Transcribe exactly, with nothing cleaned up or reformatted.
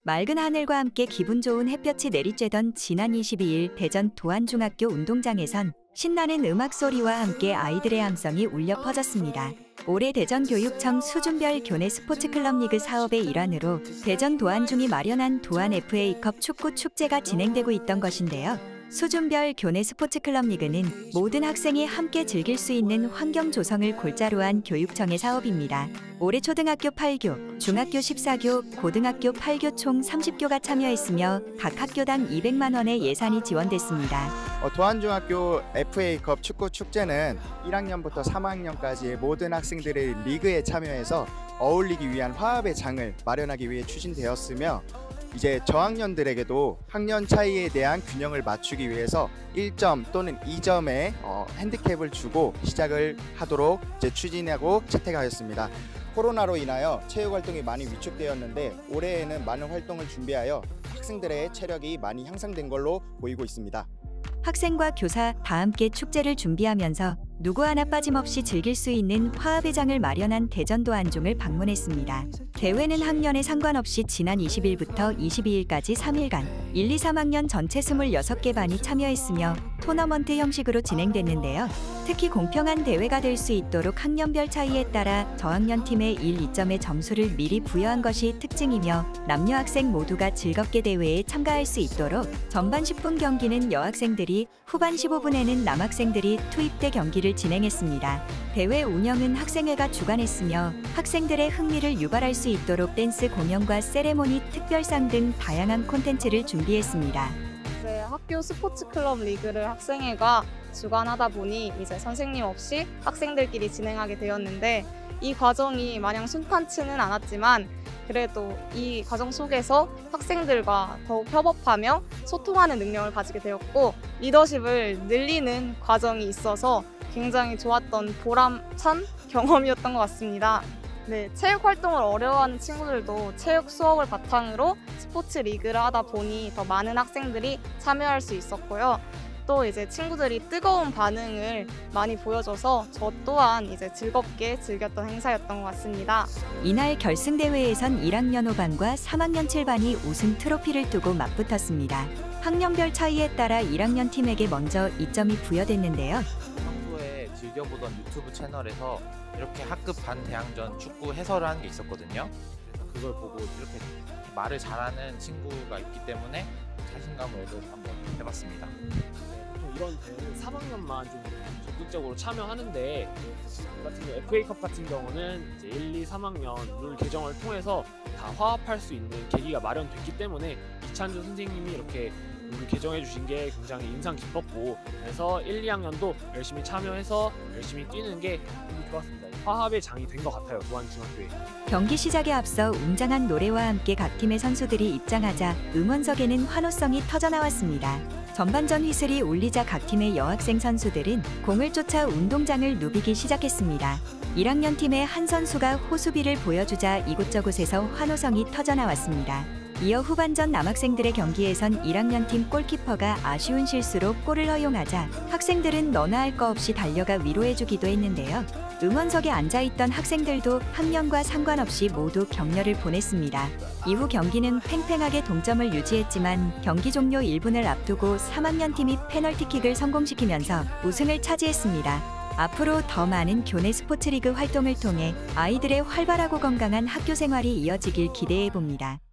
맑은 하늘과 함께 기분 좋은 햇볕이 내리쬐던 지난 이십이일 대전 도안중학교 운동장에선 신나는 음악 소리와 함께 아이들의 함성이 울려 퍼졌습니다. 올해 대전교육청 수준별 교내 스포츠클럽 리그 사업의 일환으로 대전 도안중이 마련한 도안 에프에이컵 축구 축제가 진행되고 있던 것인데요. 수준별 교내 스포츠클럽 리그는 모든 학생이 함께 즐길 수 있는 환경 조성을 골자로 한 교육청의 사업입니다. 올해 초등학교 팔 교, 중학교 십사 교, 고등학교 팔 교 총 삼십 교가 참여했으며 각 학교당 이백만 원의 예산이 지원됐습니다. 어, 도안중학교 에프에이컵 축구 축제는 일 학년부터 삼 학년까지의 모든 학생들의 리그에 참여해서 어울리기 위한 화합의 장을 마련하기 위해 추진되었으며 이제 저학년들에게도 학년 차이에 대한 균형을 맞추기 위해서 일 점 또는 이 점의 어, 핸디캡을 주고 시작을 하도록 이제 추진하고 채택하였습니다. 코로나로 인하여 체육 활동이 많이 위축되었는데 올해에는 많은 활동을 준비하여 학생들의 체력이 많이 향상된 걸로 보이고 있습니다. 학생과 교사 다 함께 축제를 준비하면서 누구 하나 빠짐없이 즐길 수 있는 화합의 장을 마련한 대전 도안중을 방문했습니다. 대회는 학년에 상관없이 지난 이십일부터 이십이일까지 삼 일간 일, 이, 삼 학년 전체 스물여섯 개 반이 참여했으며 토너먼트 형식으로 진행됐는데요. 특히 공평한 대회가 될 수 있도록 학년별 차이에 따라 저학년 팀의 일, 이 점의 점수를 미리 부여한 것이 특징이며 남녀 학생 모두가 즐겁게 대회에 참가할 수 있도록 전반 십 분 경기는 여학생들이, 후반 십오 분에는 남학생들이 투입돼 경기를 진행했습니다. 대회 운영은 학생회가 주관했으며 학생들의 흥미를 유발할 수 있도록 댄스 공연과 세레모니, 특별상 등 다양한 콘텐츠를 준비했습니다. 이제 학교 스포츠 클럽 리그를 학생회가 주관하다 보니 이제 선생님 없이 학생들끼리 진행하게 되었는데 이 과정이 마냥 순탄치는 않았지만 그래도 이 과정 속에서 학생들과 더욱 협업하며 소통하는 능력을 가지게 되었고 리더십을 늘리는 과정이 있어서 굉장히 좋았던 보람찬 경험이었던 것 같습니다. 네, 체육 활동을 어려워하는 친구들도 체육 수업을 바탕으로 스포츠 리그를 하다 보니 더 많은 학생들이 참여할 수 있었고요. 또 이제 친구들이 뜨거운 반응을 많이 보여줘서 저 또한 이제 즐겁게 즐겼던 행사였던 것 같습니다. 이날 결승대회에선 일 학년 오 반과 삼 학년 칠 반이 우승 트로피를 두고 맞붙었습니다. 학년별 차이에 따라 일 학년 팀에게 먼저 이 점이 부여됐는데요. 평소에 즐겨보던 유튜브 채널에서 이렇게 학급 반대항전 축구 해설을 하는 게 있었거든요. 그래서 그걸 보고 이렇게 말을 잘하는 친구가 있기 때문에 자신감을 얻어서 한번 해봤습니다. 이런 대회는 삼 학년만 좀 적극적으로 참여하는데 같은 경우 에프에이컵 같은 경우는 이제 일, 이, 삼 학년 룰 개정을 통해서 다 화합할 수 있는 계기가 마련됐기 때문에 이찬주 선생님이 이렇게 룰 개정해 주신 게 굉장히 인상 깊었고 그래서 일, 이 학년도 열심히 참여해서 열심히 뛰는 게 좋았습니다. 화합의 장이 된 것 같아요. 도안중학교에. 경기 시작에 앞서 웅장한 노래와 함께 각 팀의 선수들이 입장하자 응원석에는 환호성이 터져나왔습니다. 전반전 휘슬이 울리자 각 팀의 여학생 선수들은 공을 쫓아 운동장을 누비기 시작했습니다. 일 학년 팀의 한 선수가 호수비를 보여주자 이곳저곳에서 환호성이 터져나왔습니다. 이어 후반전 남학생들의 경기에선 일 학년 팀 골키퍼가 아쉬운 실수로 골을 허용하자 학생들은 너나 할 거 없이 달려가 위로해주기도 했는데요. 응원석에 앉아있던 학생들도 학년과 상관없이 모두 격려를 보냈습니다. 이후 경기는 팽팽하게 동점을 유지했지만 경기 종료 일 분을 앞두고 삼 학년 팀이 페널티킥을 성공시키면서 우승을 차지했습니다. 앞으로 더 많은 교내 스포츠리그 활동을 통해 아이들의 활발하고 건강한 학교 생활이 이어지길 기대해봅니다.